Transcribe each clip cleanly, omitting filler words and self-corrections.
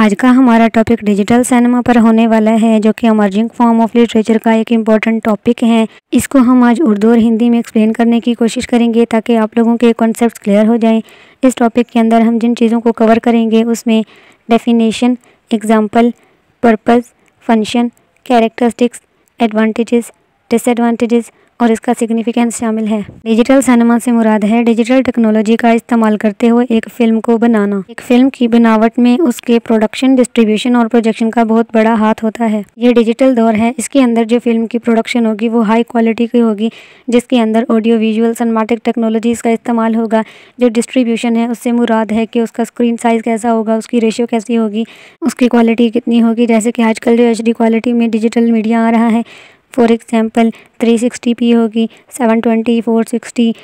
आज का हमारा टॉपिक डिजिटल सिनेमा पर होने वाला है, जो कि इमर्जिंग फॉर्म ऑफ लिटरेचर का एक इम्पॉर्टेंट टॉपिक है। इसको हम आज उर्दू और हिंदी में एक्सप्लेन करने की कोशिश करेंगे ताकि आप लोगों के कॉन्सेप्ट्स क्लियर हो जाएं। इस टॉपिक के अंदर हम जिन चीज़ों को कवर करेंगे उसमें definition, example, purpose, function, characteristics, advantages, disadvantages और इसका सिग्निफिकेंस शामिल है। डिजिटल सिनेमा से मुराद है डिजिटल टेक्नोलॉजी का इस्तेमाल करते हुए एक फिल्म को बनाना। एक फिल्म की बनावट में उसके प्रोडक्शन, डिस्ट्रीब्यूशन और प्रोजेक्शन का बहुत बड़ा हाथ होता है। ये डिजिटल दौर है, इसके अंदर जो फिल्म की प्रोडक्शन होगी वो हाई क्वालिटी की होगी, जिसके अंदर ऑडियो विजुअल सिनेमैटिक टेक्नोलॉजीज़ का इस्तेमाल होगा। जो डिस्ट्रीब्यूशन है उससे मुराद है कि उसका स्क्रीन साइज़ कैसा होगा, उसकी रेशियो कैसी होगी, उसकी क्वालिटी कितनी होगी। जैसे कि आजकल जो HD क्वालिटी में डिजिटल मीडिया आ रहा है, फॉर एग्जाम्पल 360p होगी, 720, 460,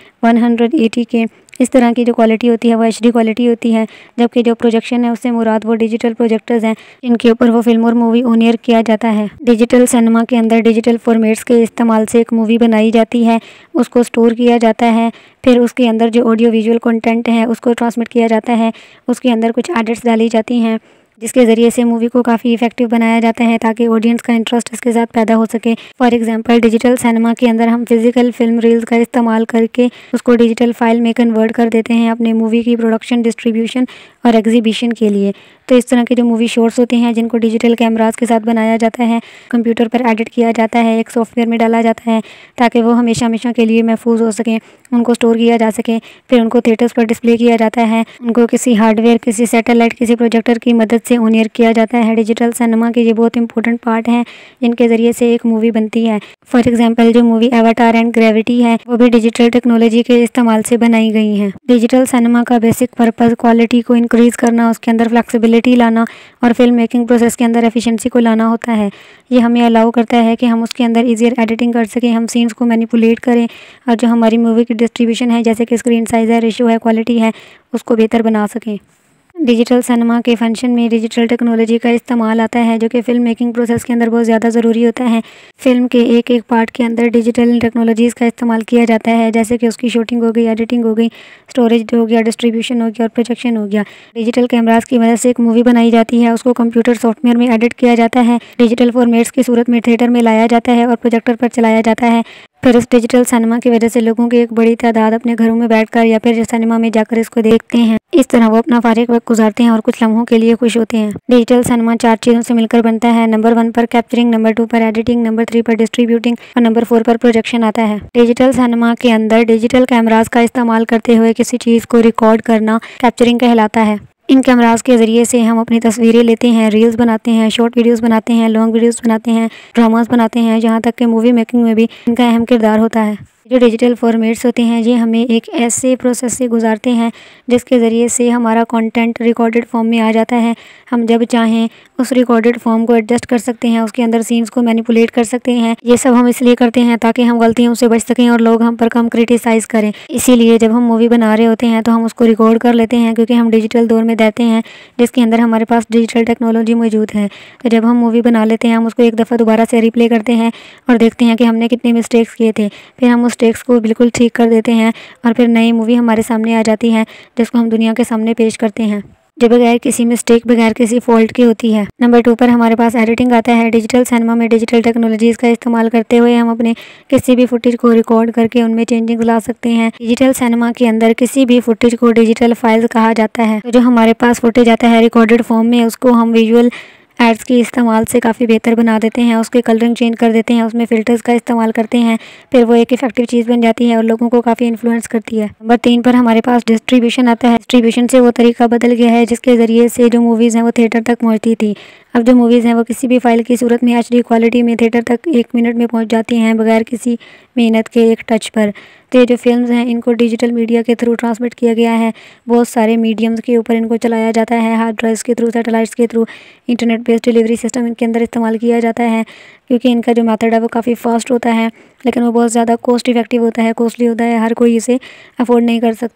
180K, इस तरह की जो क्वालिटी होती है वो HD क्वालिटी होती है। जबकि जो प्रोजेक्शन है उससे मुराद वो डिजिटल प्रोजेक्टर्स हैं जिनके ऊपर वो फिल्म और मूवी ऑन एयर किया जाता है। डिजिटल सिनेमा के अंदर डिजिटल फॉर्मेट्स के इस्तेमाल से एक मूवी बनाई जाती है, उसको स्टोर किया जाता है, फिर उसके अंदर जो ऑडियो विजुअल कंटेंट है उसको ट्रांसमिट किया जाता है, उसके अंदर कुछ एडिट्स डाली जाती हैं जिसके ज़रिए से मूवी को काफ़ी इफेक्टिव बनाया जाता है ताकि ऑडियंस का इंटरेस्ट इसके साथ पैदा हो सके। फॉर एग्जांपल डिजिटल सिनेमा के अंदर हम फिजिकल फिल्म रील्स का इस्तेमाल करके उसको डिजिटल फाइल में कन्वर्ट कर देते हैं अपने मूवी की प्रोडक्शन, डिस्ट्रीब्यूशन और एग्जीबिशन के लिए। तो इस तरह के जो मूवी शॉट्स होते हैं जिनको डिजिटल कैमरास के साथ बनाया जाता है, कंप्यूटर पर एडिट किया जाता है, एक सॉफ्टवेयर में डाला जाता है ताकि वो हमेशा हमेशा के लिए महफूज हो सकें, उनको स्टोर किया जा सके। फिर उनको थिएटर्स पर डिस्प्ले किया जाता है, उनको किसी हार्डवेयर, किसी सैटेलाइट, किसी प्रोजेक्टर की मदद से ऑन एयर किया जाता है। डिजिटल सिनेमा के ये बहुत इंपॉर्टेंट पार्ट हैं जिनके ज़रिए से एक मूवी बनती है। फॉर एग्जांपल जो मूवी एवाटार एंड ग्रेविटी है वो भी डिजिटल टेक्नोलॉजी के इस्तेमाल से बनाई गई हैं। डिजिटल सिनेमा का बेसिक पर्पस क्वालिटी को इंक्रीज़ करना, उसके अंदर फ्लेक्सिबिलिटी लाना और फिल्म मेकिंग प्रोसेस के अंदर एफिशिएंसी को लाना होता है। ये हमें अलाउ करता है कि हम उसके अंदर ईजियर एडिटिंग कर सकें, हम सीन्स को मैनिपुलेट करें और जो हमारी मूवी की डिस्ट्रीब्यूशन है, जैसे कि स्क्रीन साइज़ है, रेशियो है, क्वालिटी है, उसको बेहतर बना सकें। डिजिटल सिनेमा के फंक्शन में डिजिटल टेक्नोलॉजी का इस्तेमाल आता है, जो कि फ़िल्म मेकिंग प्रोसेस के अंदर बहुत ज़्यादा ज़रूरी होता है। फ़िल्म के एक एक पार्ट के अंदर डिजिटल टेक्नोलॉजीज़ का इस्तेमाल किया जाता है, जैसे कि उसकी शूटिंग हो गई, एडिटिंग हो गई, स्टोरेज हो गया, डिस्ट्रीब्यूशन हो गया और प्रोजेक्शन हो गया। डिजिटल कैमरास की मदद से एक मूवी बनाई जाती है, उसको कंप्यूटर सॉफ्टवेयर में एडिट किया जाता है, डिजिटल फॉर्मेट्स की सूरत में थिएटर में लाया जाता है और प्रोजेक्टर पर चलाया जाता है। फिर इस डिजिटल सिनेमा की वजह से लोगों की एक बड़ी तादाद अपने घरों में बैठकर या फिर सिनेमा में जाकर इसको देखते हैं। इस तरह वो अपना फारिग वक्त गुजारते हैं और कुछ लम्हों के लिए खुश होते हैं। डिजिटल सिनेमा 4 चीज़ों से मिलकर बनता है। नंबर 1 पर कैप्चरिंग, नंबर 2 पर एडिटिंग, नंबर 3 पर डिस्ट्रीब्यूटिंग और नंबर 4 पर प्रोजेक्शन आता है। डिजिटल सिनेमा के अंदर डिजिटल कैमरास का इस्तेमाल करते हुए किसी चीज़ को रिकॉर्ड करना कैप्चरिंग कहलाता है। इन कैमरास के ज़रिए से हम अपनी तस्वीरें लेते हैं, रील्स बनाते हैं, शॉर्ट वीडियोस बनाते हैं, लॉन्ग वीडियोस बनाते हैं, ड्रामास बनाते हैं, जहाँ तक कि मूवी मेकिंग में भी इनका अहम किरदार होता है। जो डिजिटल फॉर्मेट्स होते हैं ये हमें एक ऐसे प्रोसेस से गुजारते हैं जिसके ज़रिए से हमारा कंटेंट रिकॉर्डेड फॉर्म में आ जाता है। हम जब चाहें उस रिकॉर्डेड फॉर्म को एडजस्ट कर सकते हैं, उसके अंदर सीन्स को मैनिपुलेट कर सकते हैं। ये सब हम इसलिए करते हैं ताकि हम गलतियों से बच सकें और लोग हम पर कम क्रिटिसाइज़ करें। इसीलिए जब हम मूवी बना रहे होते हैं तो हम उसको रिकॉर्ड कर लेते हैं, क्योंकि हम डिजिटल दौर में रहते हैं जिसके अंदर हमारे पास डिजिटल टेक्नोलॉजी मौजूद है। तो जब हम मूवी बना लेते हैं हम उसको एक दफ़ा दोबारा से रिप्ले करते हैं और देखते हैं कि हमने कितने मिस्टेक्स किए थे। फिर हम उस मिस्टेक्स को बिल्कुल ठीक कर देते हैं और फिर नई मूवी हमारे सामने आ जाती है जिसको हम दुनिया के सामने पेश करते हैं, जो बगैर किसी मिस्टेक, बगैर किसी फॉल्ट की होती है। नंबर 2 पर हमारे पास एडिटिंग आता है। डिजिटल सिनेमा में डिजिटल टेक्नोलॉजीज़ का इस्तेमाल करते हुए हम अपने किसी भी फुटेज को रिकॉर्ड करके उनमें चेंजिंग ला सकते हैं। डिजिटल सिनेमा के अंदर किसी भी फुटेज को डिजिटल फाइल्स कहा जाता है। तो जो हमारे पास फुटेज आता है रिकॉर्डेड फॉर्म में, उसको हम विजुअल एड्स के इस्तेमाल से काफ़ी बेहतर बना देते हैं, उसके कलरिंग चेंज कर देते हैं, उसमें फ़िल्टर्स का इस्तेमाल करते हैं, फिर वो एक इफेक्टिव चीज़ बन जाती है और लोगों को काफ़ी इन्फ्लुएंस करती है। नंबर 3 पर हमारे पास डिस्ट्रीब्यूशन आता है। डिस्ट्रीब्यूशन से वो तरीका बदल गया है जिसके ज़रिए से जो मूवीज़ हैं वो थिएटर तक पहुँचती थी। अब जो मूवीज़ हैं वो किसी भी फाइल की सूरत में HD क्वालिटी में थिएटर तक 1 मिनट में पहुँच जाती हैं बगैर किसी मेहनत के, एक टच पर। तो ये जो फिल्म्स हैं इनको डिजिटल मीडिया के थ्रू ट्रांसमिट किया गया है। बहुत सारे मीडियम्स के ऊपर इनको चलाया जाता है, हार्ड ड्राइव्स के थ्रू, सैटेलाइट्स के through, internet based delivery system इनके अंदर इस्तेमाल किया जाता है। क्योंकि इनका जो मेथड है वो काफ़ी फास्ट होता है, लेकिन वो बहुत ज़्यादा कॉस्ट इफेक्टिव होता है, कॉस्टली होता है, हर कोई इसे अफोर्ड नहीं कर सकता।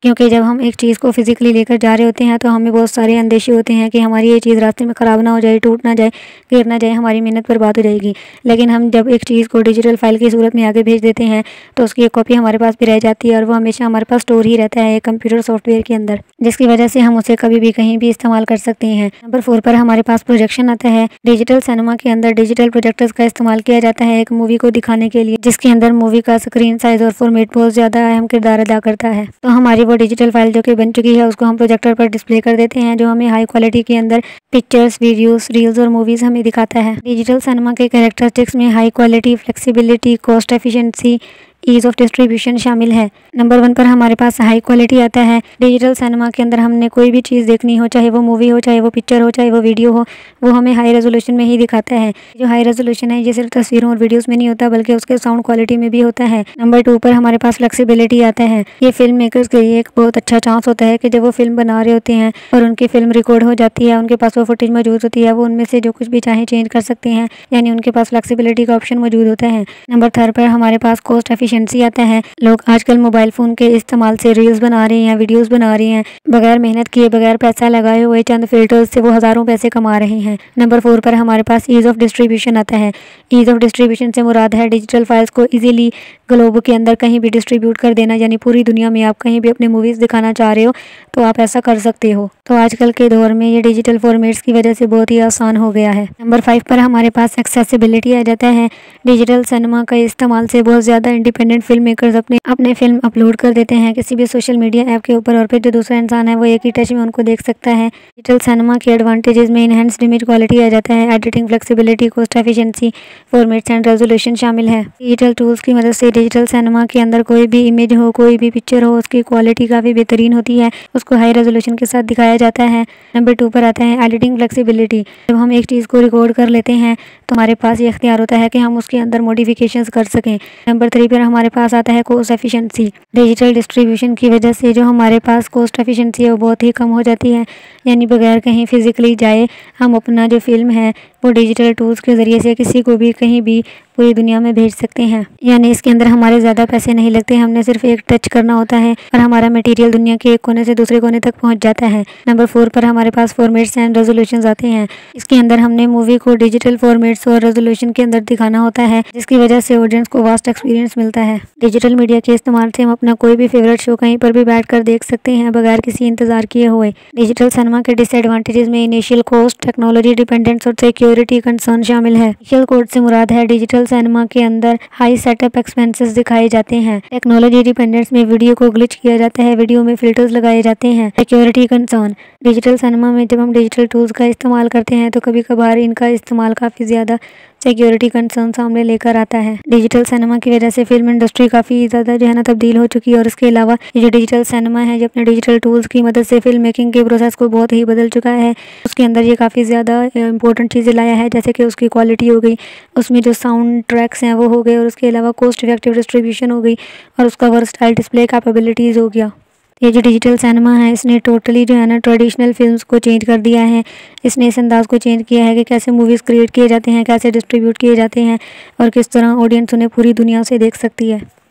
क्योंकि जब हम एक चीज़ को फिजिकली लेकर जा रहे होते हैं तो हमें बहुत सारे अंदेशे होते हैं कि हमारी ये चीज़ रास्ते में ख़राब ना हो जाए, टूट ना जाए, गिर ना जाए, हमारी मेहनत बर्बाद हो जाएगी। लेकिन हम जब एक चीज़ को डिजिटल फाइल की सूरत में आगे भेज देते हैं तो उसकी एक कॉपी हमारे पास भी रह जाती है और वो हमेशा हमारे पास स्टोर ही रहता है एक कंप्यूटर सॉफ्टवेयर के अंदर, जिसकी वजह से हम उसे कभी भी कहीं भी इस्तेमाल कर सकते हैं। नंबर 4 पर हमारे पास प्रोजेक्शन आता है। डिजिटल सिनेमा के अंदर डिजिटल प्रोजेक्टर्स का इस्तेमाल किया जाता है एक मूवी को दिखाने के लिए, जिसके अंदर मूवी का स्क्रीन साइज और फॉर्मेट बहुत ज़्यादा अहम किरदार अदा करता है। तो हमारी वो डिजिटल फाइल जो कि बन चुकी है उसको हम प्रोजेक्टर पर डिस्प्ले कर देते हैं, जो हमें हाई क्वालिटी के अंदर पिक्चर्स, वीडियोस, रील्स और मूवीज़ हमें दिखाता है। डिजिटल सिनेमा के कैरेक्टरिस्टिक्स में high quality, flexibility, cost efficiency, ease of distribution शामिल है। नंबर 1 पर हमारे पास हाई क्वालिटी आता है। डिजिटल सिनेमा के अंदर हमने कोई भी चीज़ देखनी हो, चाहे वो मूवी हो, चाहे वो पिक्चर हो, चाहे वो वीडियो हो, वो हमें हाई रेजोल्यूशन में ही दिखाता है। जो हाई रेजोल्यूशन है ये सिर्फ तस्वीरों और वीडियोस में नहीं होता बल्कि उसके साउंड क्वालिटी में भी होता है। नंबर 2 पर हमारे पास फ्लेक्सिबिलिटी आता है। ये फिल्म मेकर्स के लिए एक बहुत अच्छा चांस होता है कि जब वो फिल्म बना रहे होते हैं और उनकी फिल्म रिकॉर्ड हो जाती है, उनके पास वो फुटेज मौजूद होती है, वो उनमें से जो कुछ भी चाहे चेंज कर सकते हैं, यानी उनके पास फ्लेक्सिबिलिटी का ऑप्शन मौजूद होता है। नंबर 3 पर हमारे पास कॉस्ट एफिशिएंसी आता है। लोग आजकल मोबाइल फ़ोन के इस्तेमाल से रील्स बना रहे हैं, वीडियोस बना रहे हैं, बगैर मेहनत किए, बगैर पैसा लगाए हुए चंद फिल्टर्स से वो हज़ारों पैसे कमा रहे हैं। नंबर 4 पर हमारे पास ईज़ ऑफ डिस्ट्रीब्यूशन आता है। ईज़ ऑफ डिस्ट्रीब्यूशन से मुराद है डिजिटल फाइल्स को इजीली ग्लोब के अंदर कहीं भी डिस्ट्रीब्यूट कर देना, यानी पूरी दुनिया में आप कहीं भी अपने मूवीज़ दिखाना चाह रहे हो तो आप ऐसा कर सकते हो। तो आजकल के दौर में ये डिजिटल फॉर्मेट्स की वजह से बहुत ही आसान हो गया है। नंबर 5 पर हमारे पास एक्सेसिबिलिटी आ जाता है। डिजिटल सिनेमा का इस्तेमाल से बहुत ज़्यादा इंडिपेंडेंट फिल्म मेकर्स अपने फिल्म अपलोड कर देते हैं किसी भी सोशल मीडिया ऐप के ऊपर, और फिर जो दूसरा इंसान है वो एक ही टच में उनको देख सकता है। डिजिटल सिनेमा के एडवांटेजेस में इनहेंस्ड इमेज क्वालिटी आ जाता है, editing flexibility, cost efficiency, formats and resolution शामिल है। डिजिटल टूल्स की मदद से डिजिटल सिनेमा के अंदर कोई भी इमेज हो, कोई भी पिक्चर हो, उसकी क्वालिटी काफ़ी बेहतरीन होती है, उसको हाई रेजोल्यूशन के साथ दिखाया जाता है। नंबर 2 पर आता है एडिटिंग फ्लेक्सिबिलिटी। जब हम एक चीज़ को रिकॉर्ड कर लेते हैं तो हमारे पास ये इख्तियार होता है कि हम उसके अंदर मॉडिफिकेशंस कर सकें। नंबर 3 पर हमारे पास आता है कॉस्ट एफिशिएंसी। डिजिटल डिस्ट्रीब्यूशन की वजह से जो हमारे पास कॉस्ट एफिशिएंसी है वो बहुत ही कम हो जाती है, यानी बगैर कहीं फिजिकली जाए हम अपना जो फिल्म है वो डिजिटल टूल्स के ज़रिए से किसी को भी कहीं भी पूरी दुनिया में भेज सकते हैं। यानी इसके अंदर हमारे ज़्यादा पैसे नहीं लगते, हमने सिर्फ एक टच करना होता है और हमारा मटेरियल दुनिया के एक कोने से दूसरे कोने तक पहुंच जाता है। नंबर 4 पर हमारे पास फॉर्मेट्स एंड रेजोल्यूशंस आते हैं। इसके अंदर हमने मूवी को डिजिटल फॉर्मेट्स और रेजोल्यूशन के अंदर दिखाना होता है, जिसकी वजह से ऑडियंस को वास्ट एक्सपीरियंस मिलता है। डिजिटल मीडिया के इस्तेमाल से हम अपना कोई भी फेवरेट शो कहीं पर भी बैठ कर देख सकते हैं बगैर किसी इंतजार किए हुए। डिजिटल सिनेमा के डिसएडवांटेजेस में इनिशियल कॉस्ट, टेक्नोलॉजी डिपेंडेंस और सिक्योरिटी कंसर्न शामिल है। इनिशियल कॉस्ट से मुराद है डिजिटल सिनेमा के अंदर हाई सेटअप एक्सपेंसेस दिखाए जाते हैं। टेक्नोलॉजी डिपेंडेंस में वीडियो को ग्लिच किया जाता है, वीडियो में फिल्टर्स लगाए जाते हैं। सिक्योरिटी कंसर्न, डिजिटल सिनेमा में जब हम डिजिटल टूल्स का इस्तेमाल करते हैं तो कभी कभार इनका इस्तेमाल काफ़ी ज़्यादा सिक्योरिटी कंसर्न सामने लेकर आता है। डिजिटल सिनेमा की वजह से फिल्म इंडस्ट्री काफ़ी ज़्यादा जो है ना तब्दील हो चुकी है, और इसके अलावा ये जो डिजिटल सिनेमा है जो अपने डिजिटल टूल्स की मदद से फिल्म मेकिंग के प्रोसेस को बहुत ही बदल चुका है। उसके अंदर ये काफ़ी ज़्यादा इंपॉर्टेंट चीज़ें लाया है, जैसे कि उसकी क्वालिटी हो गई, उसमें जो साउंड ट्रैक्स हैं वो हो गए, और उसके अलावा कॉस्ट इफेक्टिव डिस्ट्रीब्यूशन हो गई, और उसका वर्सटाइल डिस्प्ले कैपेबिलिटीज़ हो गया। ये जो डिजिटल सिनेमा है इसने टोटली जो है ना ट्रेडिशनल फिल्म्स को चेंज कर दिया है। इसने इस अंदाज़ को चेंज किया है कि कैसे मूवीज़ क्रिएट किए जाते हैं, कैसे डिस्ट्रीब्यूट किए जाते हैं, और किस तरह ऑडियंस उन्हें पूरी दुनिया से देख सकती है।